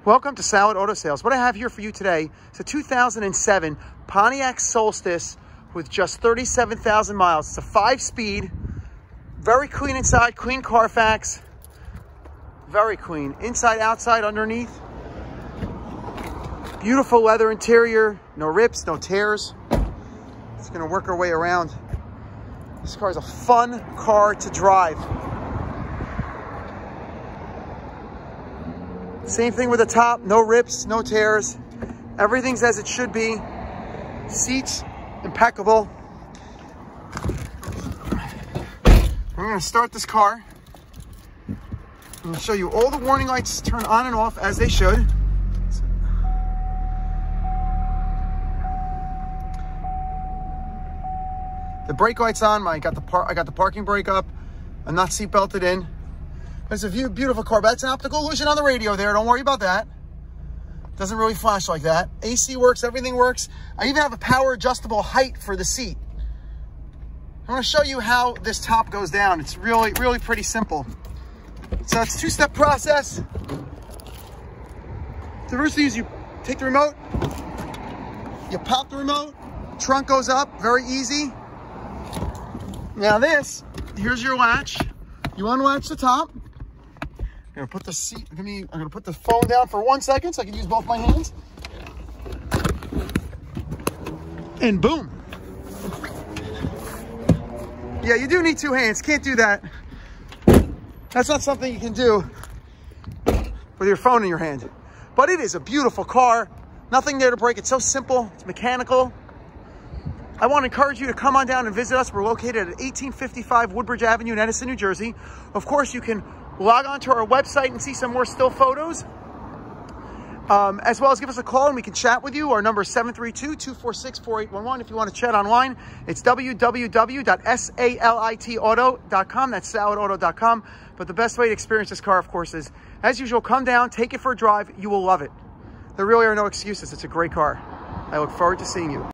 Welcome to Salit Auto Sales. What I have here for you today is a 2007 Pontiac Solstice with just 37,000 miles. It's a 5-speed, very clean inside, clean Carfax, very clean. Inside, outside, underneath. Beautiful leather interior, no rips, no tears. It's gonna work our way around. This car is a fun car to drive. Same thing with the top, no rips, no tears. Everything's as it should be. Seats, impeccable. We're gonna start this car. I'm gonna show you all the warning lights turn on and off as they should. The brake light's on. I got the parking brake up. I'm not seat belted in. But it's a beautiful car. But that's an optical illusion on the radio there. Don't worry about that. Doesn't really flash like that. AC works. Everything works. I even have a power adjustable height for the seat. I'm going to show you how this top goes down. It's really, really pretty simple. So it's a two-step process. The first thing is you take the remote. You pop the remote. Trunk goes up. Very easy. Now this, here's your latch. You unlatch the top. I'm gonna put the seat, I'm gonna put the phone down for 1 second so I can use both my hands. And boom. Yeah, you do need 2 hands, can't do that. That's not something you can do with your phone in your hand. But it is a beautiful car. Nothing there to break, it's so simple, it's mechanical. I want to encourage you to come on down and visit us. We're located at 1855 Woodbridge Avenue in Edison, New Jersey. Of course, you can log on to our website and see some more still photos, as well as give us a call and we can chat with you. Our number is 732-246-4811. If you want to chat online, it's www.salitauto.com. That's salitauto.com. But the best way to experience this car, of course, is, as usual, come down, take it for a drive. You will love it. There really are no excuses. It's a great car. I look forward to seeing you.